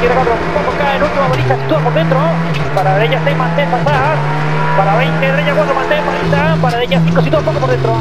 izquierda 4, poco cae en última baliza, sitúa por dentro. Para derecha 6, mantén, pasar. Para 20, derecha 4, mantén, baliza. Para derecha 5, sitúa poco por dentro.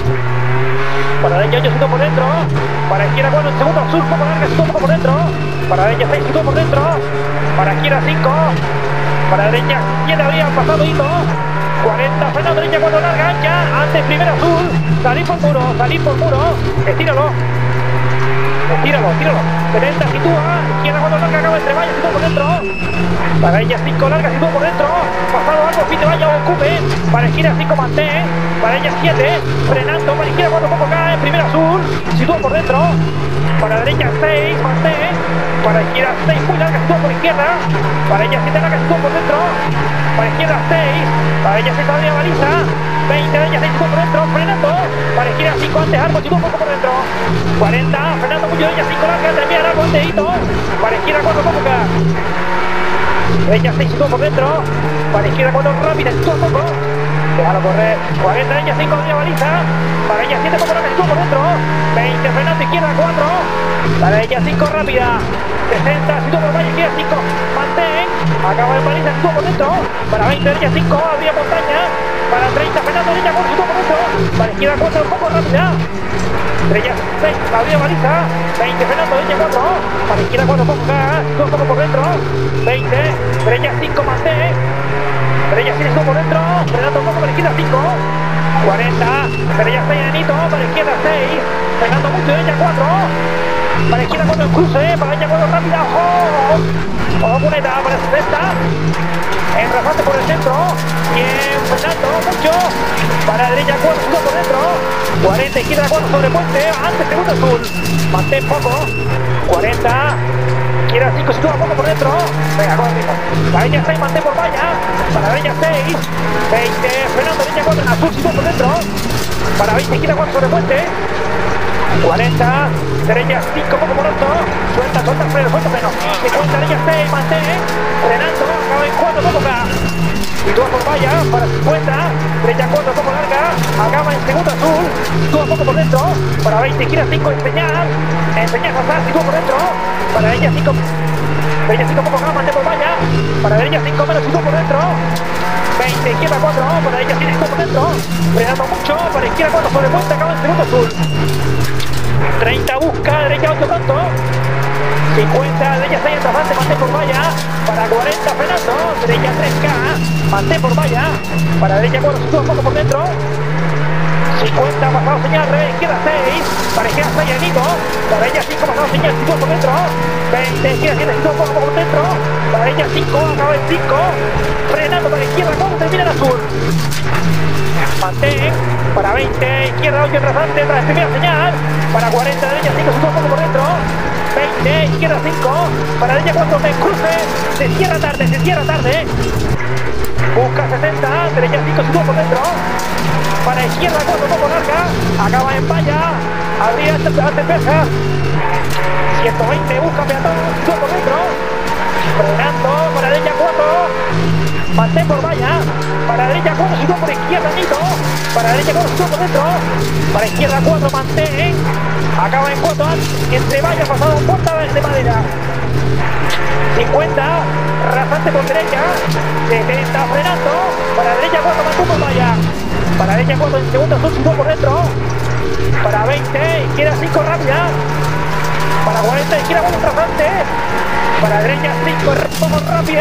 Para derecha 8, sitúa por dentro. Para izquierda 4, en segundo sur, poco larga, sitúa poco por dentro. Para derecha 6, sitúa por dentro. Para izquierda 5. Para derecha 7, habría pasado hito. 40, freno derecha 4, larga, ancha. Antes primera azul. Salir por muro. Estíralo. Estíralo. 70, sitúa. Izquierda 4, larga, acaba entre vallas, sitúa por dentro. Para ella 5, larga, sitúa por dentro. Pasado algo, fin de valla, ocupe. Para izquierda 5, mantén. Para ella 7, frenando. Para izquierda 4, poco cae. Primera azul, sitúa por dentro. Para derecha 6, mantén. Para izquierda 6, muy larga, sitúa por izquierda. Para ella 7, larga, sitúa por dentro. Para izquierda 6. Para ella 6, todavía baliza. 20, ella 6, sitúa por dentro. Frenando. Para izquierda 5, antes árbol, sitúa un poco por dentro. 40, frenando mucho, ella 5, larga, termina árbol, antes hito. Para izquierda 4, poco cae. Derecha 6, sitúa por dentro. Para izquierda 4, rápida, sitúa poco. Déjalo correr. 40, derecha 5, todavía baliza. Para ella 7, poco larga, sitúa por dentro. 20, frenando, izquierda 4. Para ella 5, rápida. 60, sitúa por valla, izquierda 5, mantén. Acaba de baliza, sitúa por dentro. Para 20, derecha 5, habría montaña. Para 30, frenando, derecha 4, sitúa por dentro. Para izquierda 4, un poco rápida. Derecha 6, habría baliza. 20, frenando, derecha 4. Para izquierda 4, poco gas, sitúa un poco por dentro. 20, derecha 5, mantén. Derecha 6, sitúa por dentro. Frenando un poco, para izquierda 5. 40, derecha 6, enanito. Para izquierda 6, frenando mucho, derecha 4. Para izquierda 4 el cruce, para derecha 4 rápida, ojo muleta, para 60, en rasante por el centro, bien, frenando mucho, para derecha 4, sitúa por dentro, 40, izquierda 4 sobre puente, antes segundo azul, mantén poco, 40, izquierda 5, sitúa poco por dentro, venga, con el ritmo, para derecha 6, mantén por valla, para derecha 6, 20, frenando derecha 4 en azul, sitúa por dentro, para 20, izquierda 4 sobre puente, 40, derecha 5, poco por alto, suelta freno, 50, derecha 6, mantén, frenando, acaba en 4, poco acá, sitúa por valla, para 50, derecha 4, poco larga, acaba en segundo azul, sitúa poco por dentro, para 20, izquierda 5, enseñar pasar, sitúa por dentro, para derecha 5, poco acá, mantén por valla, para derecha 5 menos, sitúa por dentro, 20, izquierda 4, para derecha 7, sitúa por dentro, frenando mucho, para izquierda 4, sobre puente, acaba en segundo azul. 30, busca, derecha 8 tanto. 50, derecha 6 atrasante, mantén por valla. Para 40, frenando, derecha 3K, mantén por valla. Para derecha 4, sitúa un poco por dentro. 50, pasado señal, revés, izquierda 6. Para izquierda 6, Anito. Para derecha 5, pasado señal, sitúa por dentro. 20, izquierda 7, sitúa un poco por dentro. Para derecha 5, acaba en 5. Frenando para izquierda 4, termina en azul. Mantén, para 20, izquierda 8 rasante, tras primera señal, para 40, derecha 5, sitúa un poco por dentro, 20, izquierda 5, para derecha 4, me cruce, se cierra tarde, busca 60, derecha 5, sitúa por dentro, para izquierda 4, poco larga, acaba en valla, abría ante pesa, 120, busca peatón, sitúa por dentro, frenando, para derecha 4, mantén por valla, para derecha 4, sitúa por izquierda, Nito, para derecha 4, sitúa por dentro, para izquierda 4, mantén, acaba en 4, entre vallas, pasado en puerta de madera, 50, rasante por derecha, 70, frenando, para derecha 4, mantén por valla, para derecha 4, en segundo azul, sitúa por dentro, para 20, izquierda 5, rápida, para 40, izquierda 4, rasante, para derecha 5, poco rápida,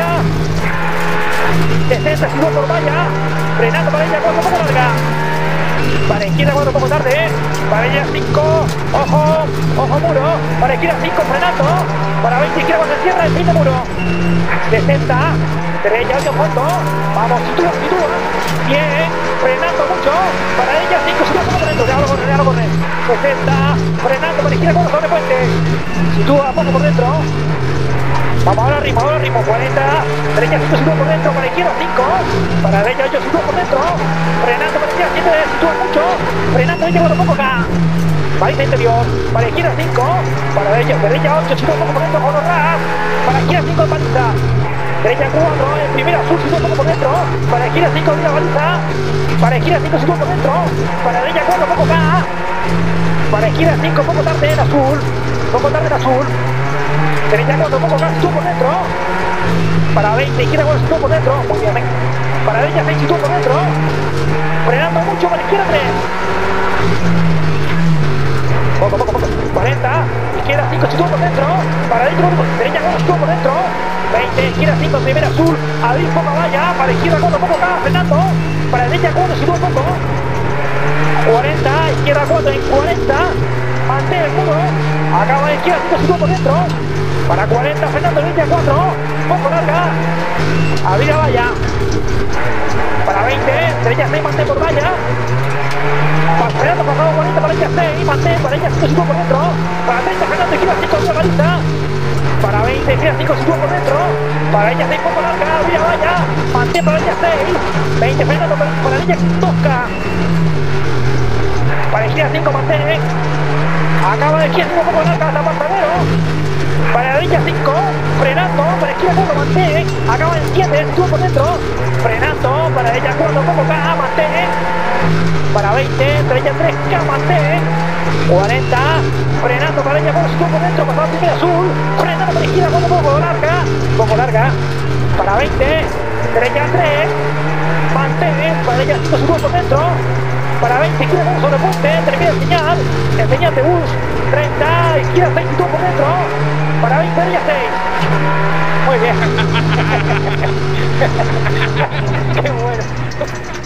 60, sitúa por valla, frenando para ella 4, poco larga, para izquierda 4, poco tarde, para ella 5, ojo muro, para izquierda 5, frenando, para 20, izquierda 4, cierra el fin de muro, 60, derecha 8, fondo, vamos, sitúa, bien, frenando mucho, para ella 5, sitúa poco por dentro, déjalo correr, 60, frenando para izquierda 4, sobre puente, sitúa poco por dentro, vamos ahora ritmo, 40, derecha 5, sitúa por dentro, para izquierda 5, para derecha 8, sitúa por dentro, frenando para izquierda 7, sitúa mucho, frenando derecha 4, poco acá, baliza interior, para izquierda 5, para derecha 8, sitúa poco por dentro, con los ras, para izquierda 5, baliza, derecha 4, en primera azul, sitúa poco por dentro, para izquierda 5, mira baliza, para izquierda 5, sitúa por dentro, para derecha 4, poco acá, para izquierda 5, poco tarde en azul, Derecha 4, poco casi tú por dentro. Para 20, izquierda 4, tú por dentro. Muy bien, venga. Para derecha 6 y tú por dentro. Frenando mucho para izquierda 3. Poco. 40. Izquierda 5, si tú por dentro. Para dentro, derecha 4, si tú por dentro. 20, izquierda 5, primera azul. Adil, poca valla. Para izquierda 4, poco acá, Fernando. Para derecha 4, si tú poco. 40, izquierda 4 en 40. Mantén el muro. Acaba de izquierda 5, si tú por dentro. Para 40, Fernando, derecha 4. Poco larga. Adil a valla. Para 20, derecha 6, mantén por valla. Fernando, pasado 40, para derecha 6, mantén, para derecha 5, si tú por dentro. Para 30, Fernando, izquierda 5, vía Galiza. Para 20, izquierda 5, si tú por dentro. Para derecha 6, poco larga, vía valla. Mantén para derecha 6. 20, Fernando, para derecha Tosca. Para izquierda 5, mantén. Acaba de izquierda 5, poco larga, hasta Apartadero. Para derecha 5, frenando, para izquierda 4, mantén. Acaba en 7, si tú por dentro. Frenando, para derecha 4, poco acá, mantén. Para 20, derecha 3, K, mantén. 40, frenando para derecha 4, si tú por dentro, pasado primera azul. Frenando para izquierda 4, poco larga. Para 20, derecha 3, mantén. Para derecha 5, si tú por dentro. Para 20, izquierda 1 sobre puente, termina el señal de bus. 30, izquierda 6, si tú por dentro. Para 20, derecha 6. Muy bien. Qué bueno.